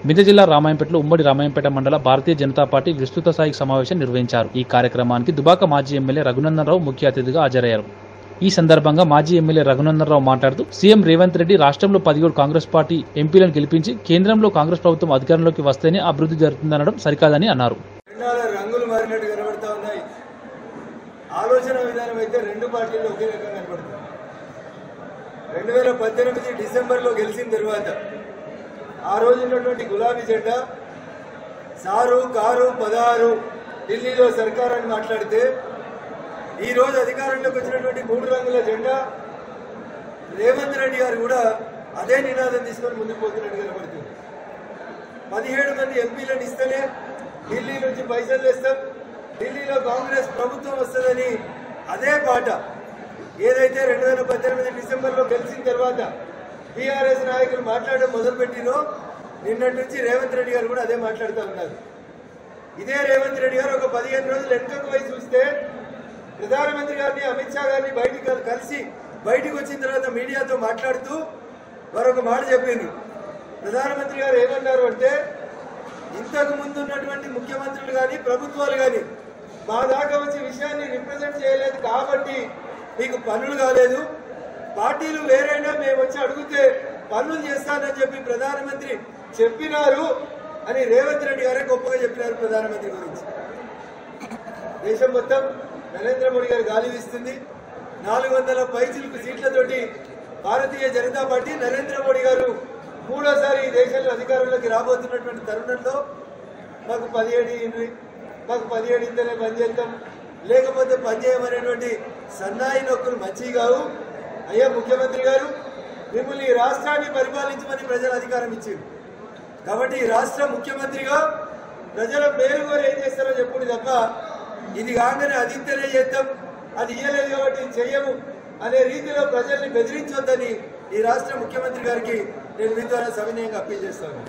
మెదక్ జిల్లా రామాయంపేటలో ఉమ్మడి రామాయంపేట మండల భారతీయ జనతా పార్టీ విస్తృత స్థాయి సమావేశం నిర్వహించారు. ఈ కార్యక్రమానికి దుబాక మాజీ ఎమ్మెల్యే రఘునందన్ రావు ముఖ్య అతిథిగా హాజరయ్యారు. ఈ సందర్భంగా మాజీ ఎమ్మెల్యే రఘునందన్ రావు మాట్లాడుతూ సీఎం రేవంత్ రెడ్డి రాష్ట్రంలో 17 కాంగ్రెస్ పార్టీ ఎంపీలను గెలిపించి కేంద్రంలో కాంగ్రెస్ ప్రభుత్వం అధికారంలోకి వస్తేనే అభివృద్ధి జరుగుతుందనడం సరికాదని అన్నారు. రంగులు మారినట్టు కనబడతా ఉన్నాయి. ఆలోచన విధానం అయితే రెండు పార్టీలు ఒకే రకంగా కనబడుతుంది. 2018 డిసెంబర్లో గెలిచిన తర్వాత ఆ రోజు ఉన్నటువంటి గులాబీ జెండా సారు కారు 16 ఢిల్లీలో సర్కార్ అని మాట్లాడితే ఈ రోజు అధికారంలోకి వచ్చినటువంటి 3 రంగుల జెండా రేవంత్ రెడ్డి గారు కూడా అదే నినాదం తీసుకొని ముందుకు పోతున్నట్టు కనబడుతుంది. 17 మంది ఎంపీలను ఇస్తేనే ఢిల్లీ నుంచి పైసలు తెస్తాం, ఢిల్లీలో కాంగ్రెస్ ప్రభుత్వం వస్తుందని అదే పాట ఏదైతే 2018 డిసెంబర్లో గెలిచిన తర్వాత బీఆర్ఎస్ నాయకులు మాట్లాడడం మొదలుపెట్టినో నిన్నటి నుంచి రేవంత్ రెడ్డి గారు కూడా అదే మాట్లాడుతూ ఉన్నారు. ఇదే రేవంత్ రెడ్డి గారు ఒక 15 రోజులు వెనుకకు పోయి చూస్తే ప్రధానమంత్రి గారిని అమిత్ షా గారిని బయటికి వచ్చిన తర్వాత మీడియాతో మాట్లాడుతూ మరొక మాట చెప్పిండ్రు. ప్రధానమంత్రి గారు ఏమన్నారు అంటే, ఇంతకు ముందు ఉన్నటువంటి ముఖ్యమంత్రులు కానీ ప్రభుత్వాలు కానీ మా దాకా వచ్చే విషయాన్ని రిప్రజెంట్ చేయలేదు కాబట్టి మీకు పనులు కాలేదు, పార్టీలు వేరైనా మేము వచ్చి అడిగితే పనులు చేస్తానని చెప్పి ప్రధానమంత్రి చెప్పినారు అని రేవంత్ రెడ్డి గారే గొప్పగా చెప్పినారు. ప్రధానమంత్రి గురించి దేశం మొత్తం నరేంద్ర మోడీ గారు గాలి వీస్తుంది. 400 పైచిలకు సీట్లతోటి భారతీయ జనతా పార్టీ నరేంద్ర మోడీ గారు మూడోసారి ఈ దేశంలో అధికారంలోకి రాబోతున్నటువంటి తరుణంలో మాకు 17 ఇంతనే పనిచేస్తాం, లేకపోతే పనిచేయమనేటువంటి సన్నాయి నొక్కులు మంచివి కావు. అయ్యా ముఖ్యమంత్రి గారు, మిమ్మల్ని ఈ రాష్ట్రాన్ని పరిపాలించమని ప్రజలు అధికారం ఇచ్చింది కాబట్టి ఈ రాష్ట్ర ముఖ్యమంత్రిగా ప్రజల పేరు కోరి ఏం చేస్తారో చెప్పుడు తప్ప ఇది కాగానే అది ఇంతనే చేద్దాం, అది ఇయ్యలేదు కాబట్టి చెయ్యము అనే రీతిలో ప్రజల్ని బెదిరించొద్దని ఈ రాష్ట్ర ముఖ్యమంత్రి గారికి నేను మీ ద్వారా సవినయంగా అప్పీల్ చేస్తాను.